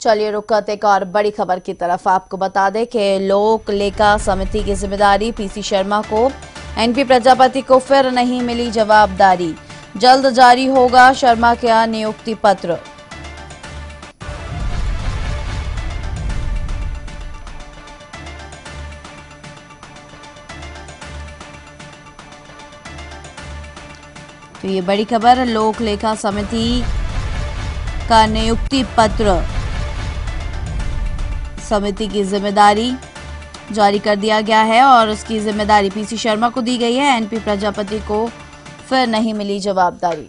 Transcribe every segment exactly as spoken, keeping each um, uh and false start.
चलिए रुक करते एक और बड़ी खबर की तरफ। आपको बता दें कि लोक लेखा समिति की जिम्मेदारी पीसी शर्मा को, एनपी प्रजापति को फिर नहीं मिली जवाबदारी। जल्द जारी होगा शर्मा का नियुक्ति पत्र। तो ये बड़ी खबर, लोक लेखा समिति का नियुक्ति पत्र, समिति की जिम्मेदारी जारी कर दिया गया है और उसकी जिम्मेदारी पीसी शर्मा को दी गई है। एनपी प्रजापति को फिर नहीं मिली जवाबदारी।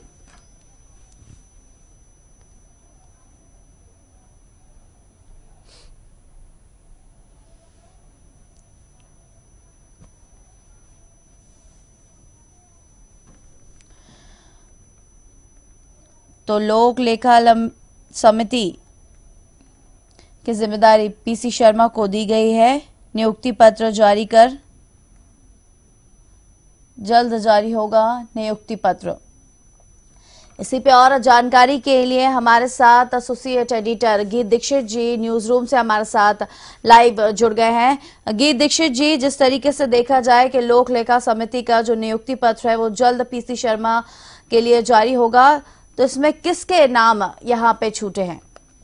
तो लोक लेखा समिति की जिम्मेदारी पीसी शर्मा को दी गई है। नियुक्ति पत्र जारी कर जल्द जारी होगा नियुक्ति पत्र। इसी पे और जानकारी के लिए हमारे साथ एसोसिएट एडिटर गीत दीक्षित जी न्यूज रूम से हमारे साथ लाइव जुड़ गए हैं। गीत दीक्षित जी, जिस तरीके से देखा जाए कि लोक लेखा समिति का जो नियुक्ति पत्र है वो जल्द पीसी शर्मा के लिए जारी होगा, तो इसमें किसके नाम यहाँ पे छूटे हैं?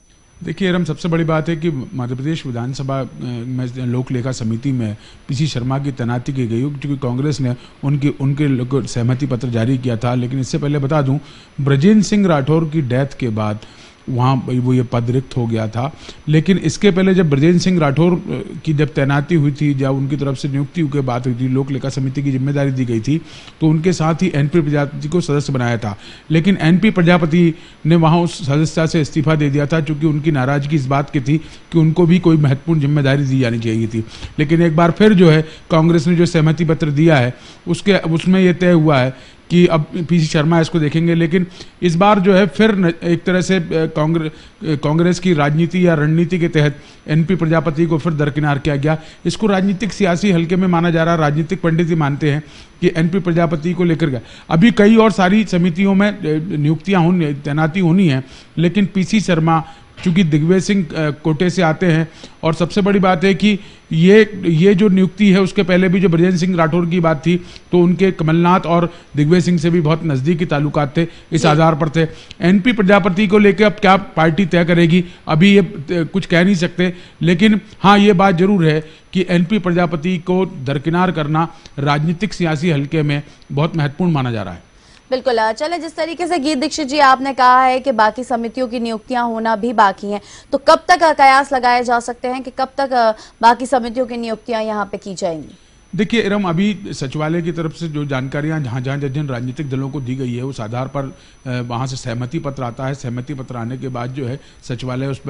देखिए रम, सबसे बड़ी बात है कि मध्य प्रदेश विधानसभा में लोक लेखा समिति में पीसी शर्मा की तैनाती की गई, क्योंकि कांग्रेस ने उनकी उनके सहमति पत्र जारी किया था। लेकिन इससे पहले बता दूं, ब्रजेंद्र सिंह राठौर की डेथ के बाद वहाँ वो ये पद रिक्त हो गया था। लेकिन इसके पहले जब ब्रजेंद्र सिंह राठौर की जब तैनाती हुई थी, जब उनकी तरफ से नियुक्ति की बात हुई थी, लोक लेखा समिति की जिम्मेदारी दी गई थी, तो उनके साथ ही एनपी प्रजापति को सदस्य बनाया था। लेकिन एनपी प्रजापति ने वहाँ उस सदस्यता से इस्तीफा दे दिया था, क्योंकि उनकी नाराजगी इस बात की थी कि उनको भी कोई महत्वपूर्ण जिम्मेदारी दी जानी चाहिए थी। लेकिन एक बार फिर जो है कांग्रेस ने जो सहमति पत्र दिया है उसके उसमें यह तय हुआ है कि अब पीसी शर्मा इसको देखेंगे। लेकिन इस बार जो है फिर एक तरह से कांग्रेस कांग्रेस की राजनीति या रणनीति के तहत एनपी प्रजापति को फिर दरकिनार किया गया। इसको राजनीतिक सियासी हल्के में माना जा रहा है। राजनीतिक पंडित ही मानते हैं कि एनपी प्रजापति को लेकर गया। अभी कई और सारी समितियों में नियुक्तियां होनी, तैनाती होनी है, लेकिन पीसी शर्मा चूंकि दिग्विजय सिंह कोटे से आते हैं, और सबसे बड़ी बात है कि ये ये जो नियुक्ति है उसके पहले भी जो ब्रजेंद्र सिंह राठौर की बात थी, तो उनके कमलनाथ और दिग्विजय सिंह से भी बहुत नजदीकी ताल्लुकात थे, इस आधार पर थे। एनपी प्रजापति को लेकर अब क्या पार्टी तय करेगी, अभी ये कुछ कह नहीं सकते। लेकिन हाँ, ये बात जरूर है कि एनपी प्रजापति को दरकिनार करना राजनीतिक सियासी हल्के में बहुत महत्वपूर्ण माना जा रहा है। बिल्कुल। चले, जिस तरीके से गीत दीक्षित जी आपने कहा है कि बाकी समितियों की नियुक्तियां होना भी बाकी हैं, तो कब तक कयास लगाए जा सकते हैं कि कब तक बाकी समितियों की नियुक्तियां यहां पे की जाएंगी? देखिए इरम, अभी सचिवालय की तरफ से जो जानकारियां जहां जहां जिन राजनीतिक दलों को दी गई है उस आधार पर वहां से सहमति पत्र आता है। सहमति पत्र आने के बाद जो है सचिवालय उस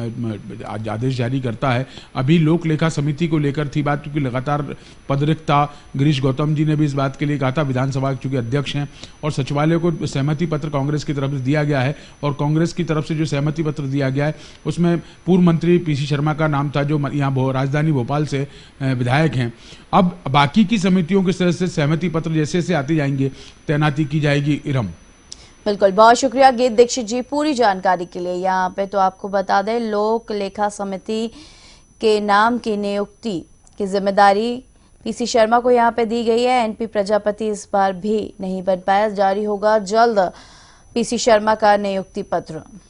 पर आदेश जारी करता है। अभी लोक लेखा समिति को लेकर थी बात, क्योंकि लगातार पद रिक्त था। गिरीश गौतम जी ने भी इस बात के लिए कहा था, विधानसभा चूंकि अध्यक्ष हैं, और सचिवालय को सहमति पत्र कांग्रेस की तरफ से दिया गया है। और कांग्रेस की तरफ से जो सहमति पत्र दिया गया है उसमें पूर्व मंत्री पीसी शर्मा का नाम था, जो यहाँ राजधानी भोपाल से विधायक हैं। अब बाकी की समितियों के सदस्य सहमति पत्र जैसे जैसे आते जाएंगे तैनाती की जाएगी। इरम, बिल्कुल, बहुत शुक्रिया गीत दीक्षित जी पूरी जानकारी के लिए। यहाँ पे तो आपको बता दें, लोक लेखा समिति के नाम की नियुक्ति की जिम्मेदारी पीसी शर्मा को यहाँ पे दी गई है। एनपी प्रजापति इस बार भी नहीं बन पाया। जारी होगा जल्द पीसी शर्मा का नियुक्ति पत्र।